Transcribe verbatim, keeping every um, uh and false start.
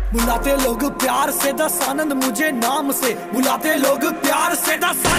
बुलाते लोग प्यार से दस आनंद मुझे नाम से, बुलाते लोग प्यार से दस